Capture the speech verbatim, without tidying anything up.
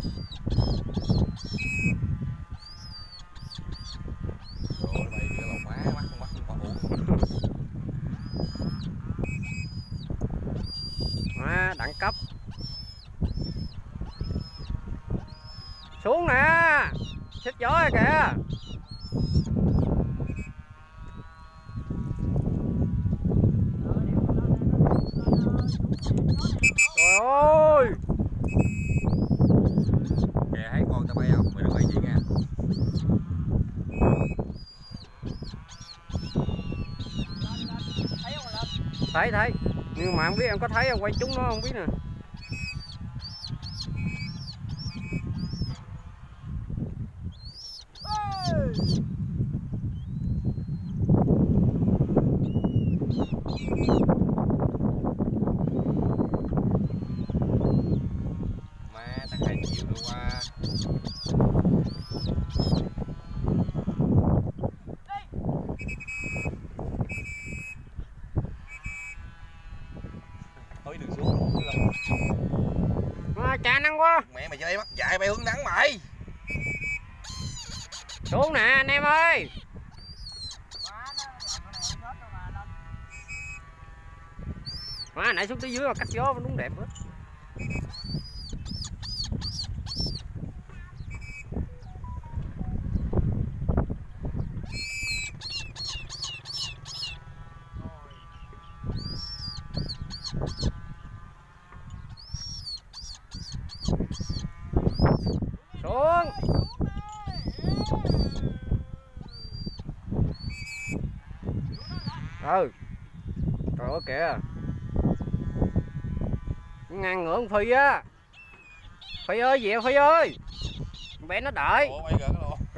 Rồi bay cái lồng má mắt mắt con uống. À, đẳng cấp. Xuống nè, xích gió rồi kìa. Trời ơi. Kìa thấy con tao bay không? Mày đừng bay gì nha. Thấy thấy, nhưng mà không biết em có thấy không, quay chúng nó không biết nè. Má tao hai triệu luôn qua. Thôi đừng xuống. À, chà năng quá. Mẹ mày chơi mắt dại bay hướng nắng mày. Xuống nè anh em ơi. Má nãy xuống tới dưới mà cắt gió vẫn đúng đẹp hết. Xuống. Ừ. Trời ơi kìa. Ngang ngưỡng Phi á. Phi ơi, về Phi ơi. Bé nó đợi. Ủa bay gần cái luôn.